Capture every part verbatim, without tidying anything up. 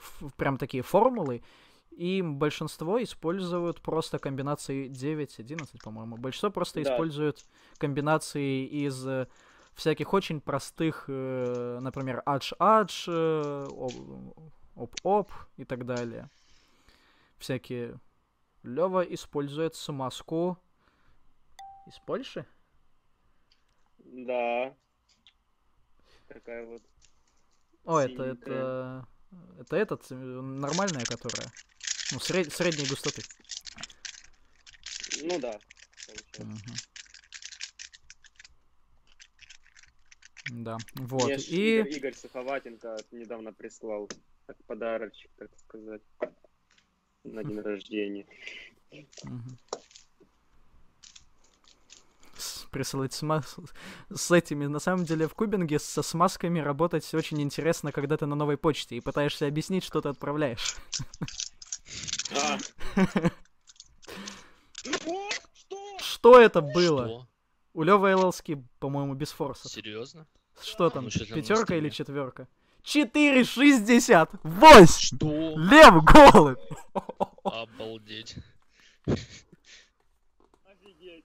прям такие формулы, и большинство используют просто комбинации девять одиннадцать, по-моему. Большинство просто Да. используют комбинации из э, всяких очень простых, э, например, адж-адж, э, оп-оп и так далее. Всякие. Лёва использует смазку из Польши. Да. Такая вот О, это, синенькая. это, это этот, э, нормальная, которая, ну, сред- средней густоты. Ну да, получается. Мгм. Да, вот. Мне ж И Игорь, Игорь Суховатенко недавно прислал как подарочек, так сказать, на день рождения. мгм. С- присылать смаз... с этими. На самом деле в кубинге со смазками работать очень интересно, когда ты на новой почте и пытаешься объяснить, что ты отправляешь. А, Что это было? Что? У Лёвы ЛЛСки, по-моему, без форсов. Серьезно? Что там, Ну, что там на пятерка или стриме? четверка? четыре шестьдесят восемь! Что? Лев голубь! Обалдеть. офигеть.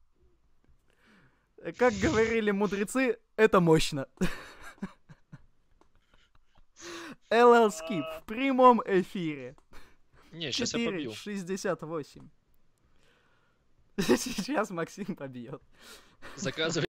Как говорили мудрецы, это мощно. ЛЛСки в прямом эфире. Не, сейчас я четыре побью. шестьдесят восемь. Сейчас Максим побьет. Заказывай